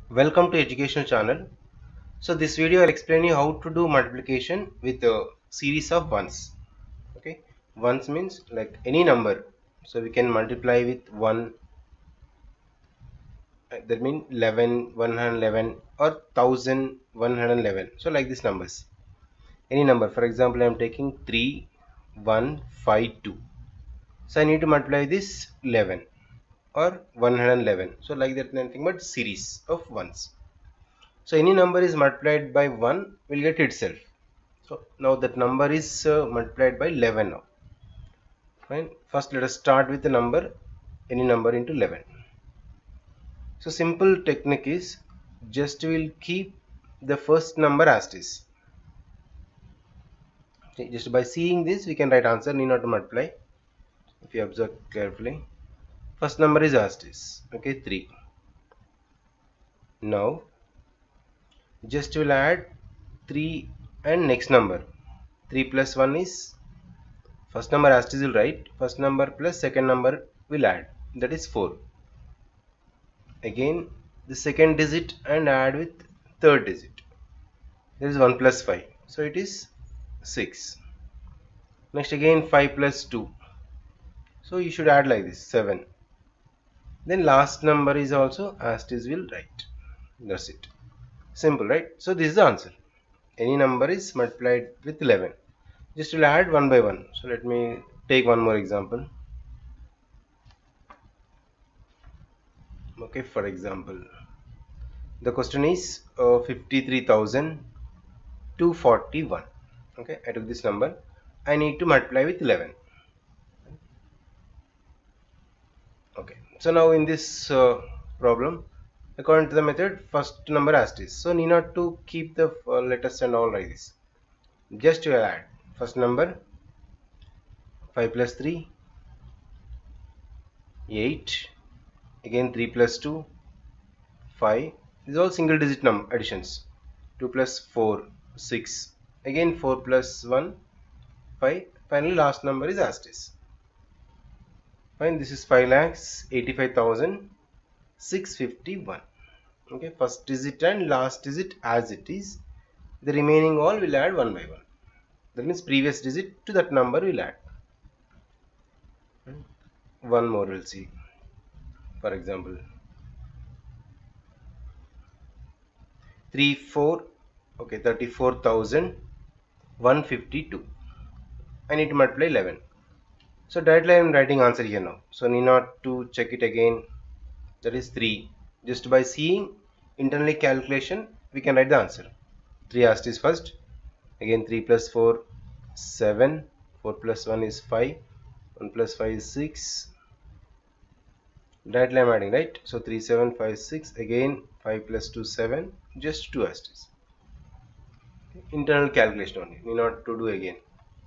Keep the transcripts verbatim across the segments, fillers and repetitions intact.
Welcome to educational channel. So this video I'll explain you how to do multiplication with a series of ones. Okay, ones means like any number. So we can multiply with one. uh, That means eleven, one hundred eleven or thousand one hundred eleven. So like these numbers. Any number. For example, I am taking three, one, five, two. So I need to multiply this eleven or one hundred eleven. So like that, nothing but series of ones. So any number is multiplied by one will get itself. So now that number is uh, multiplied by eleven now. Fine. First let us start with the number, any number into eleven. So simple technique is just we'll keep the first number as it is. Okay, just by seeing this we can write answer, need not to multiply. If you observe carefully, first number is as it is. Okay, three. Now just we'll add three and next number. three plus one is first number as it is, will write first number plus second number will add, that is four. Again the second digit and add with third digit, that is one plus five, so it is six. Next again five plus two, so you should add like this, seven. Then last number is also as it is, will write. That's it. Simple, right? So this is the answer. Any number is multiplied with eleven. Just will add one by one. So let me take one more example. Okay, for example, the question is uh, fifty-three thousand two hundred forty-one. Okay, I took this number. I need to multiply with eleven. Okay, so now in this uh, problem, according to the method, first number as it is. So need not to keep the uh, letters and all like this. Just to add first number, five plus three, eight. Again three plus two, five. These are all single digit number additions. two plus four, six. Again four plus one, five. Finally last number is as it is. Fine, this is five lakhs eighty-five thousand six hundred fifty-one. Okay, first digit and last digit as it is. The remaining all will add one by one. That means previous digit to that number will add. One more we'll see. For example, three, four, okay, thirty-four thousand one hundred fifty-two. I need to multiply eleven. So directly I am writing answer here now. So need not to check it again. That is three. Just by seeing internally calculation, we can write the answer. three as it is first. Again three plus four, seven. four plus one is five. one plus five is six. Directly I am adding, right? So three, seven, five, six. Again five plus two, seven. Just two as it is. Internal calculation only. Need not to do again.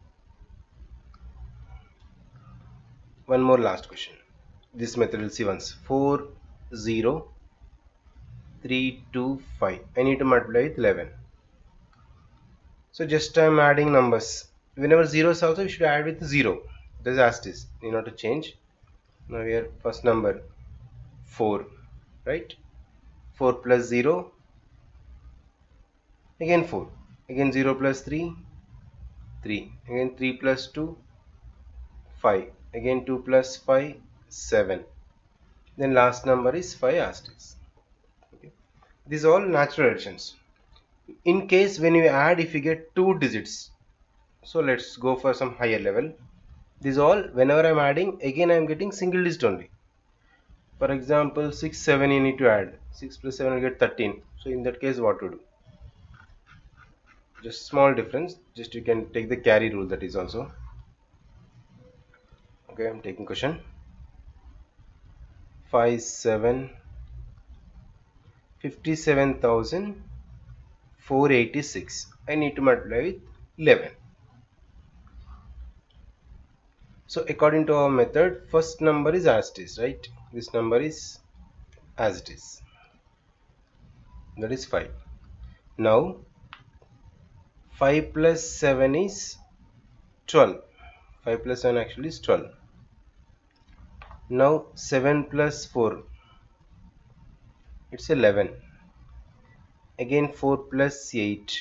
One more last question. This method will see once. four, zero, three, two, five. I need to multiply with eleven. So just I am adding numbers. Whenever zero is also, we should add with zero. This is as it is. Need not to change. Now here first number four, right? four plus zero. Again four. Again zero plus three, three. Again three plus two, five. Again two plus five, seven. Then last number is five as it is. Okay. These are all natural additions. In case when you add, if you get two digits, so let's go for some higher level. These all, whenever I am adding, again I am getting single digit only. For example, six, seven you need to add. six plus seven will get thirteen. So in that case what to do? Just small difference. Just you can take the carry rule, that is also. Okay, I am taking question. five, seven, fifty-seven thousand four hundred eighty-six. I need to multiply with eleven. So according to our method, first number is as it is, right? This number is as it is. That is five. Now five plus seven is twelve. five plus seven actually is twelve. Now seven plus four, it's eleven. again four plus eight,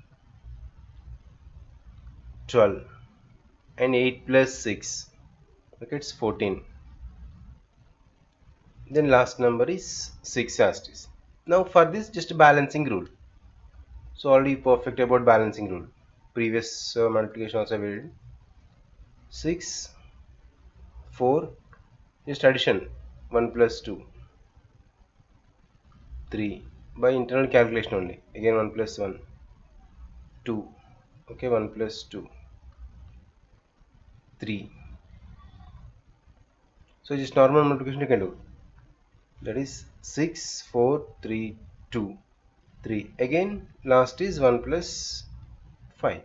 twelve, and eight plus six, okay, it's fourteen. Then last number is six as it is. Now for this, just a balancing rule. So already perfect about balancing rule. Previous uh, multiplication also we did. six, four, just addition, one plus two, three, by internal calculation only, again one plus one, two, okay, one plus two, three. So just normal multiplication you can do, that is six, four, three, two, three, again last is one plus five,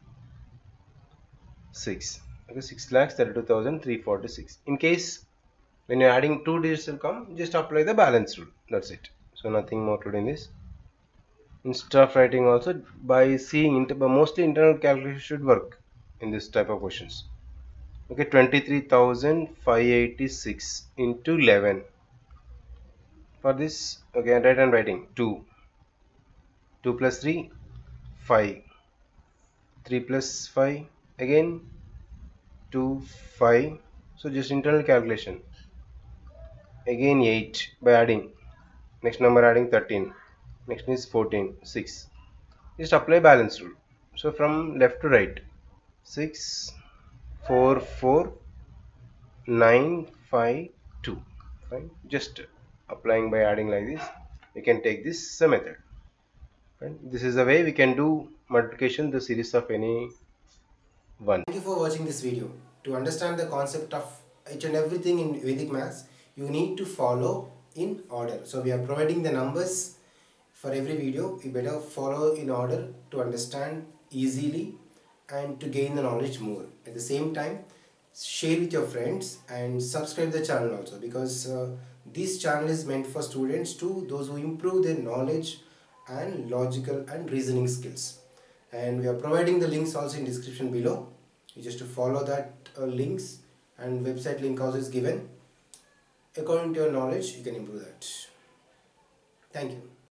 six, okay, six lakhs thirty-two thousand three hundred forty-six. In case when you're adding two digits will come, just apply the balance rule, that's it. So nothing more to do in this. Instead of writing also, by seeing inter mostly internal calculation should work in this type of questions. Okay, twenty-three thousand five hundred eighty-six into eleven. For this, okay, right hand writing two, two plus three, five, three plus five, again two, five. So just internal calculation, again eight by adding, next number adding thirteen, next is fourteen, six. Just apply balance rule. So from left to right, six, four, four, nine, five, two. Fine. Just applying by adding like this, we can take this uh, method. Fine. This is the way we can do multiplication the series of any one. Thank you for watching this video. To understand the concept of each and everything in Vedic maths, you need to follow in order. So we are providing the numbers for every video. You better follow in order to understand easily and to gain the knowledge more. At the same time, share with your friends and subscribe the channel also, because uh, this channel is meant for students too, those who improve their knowledge and logical and reasoning skills. And we are providing the links also in description below. You just to follow that uh, links, and website link also is given. According to your knowledge, you can improve that. Thank you.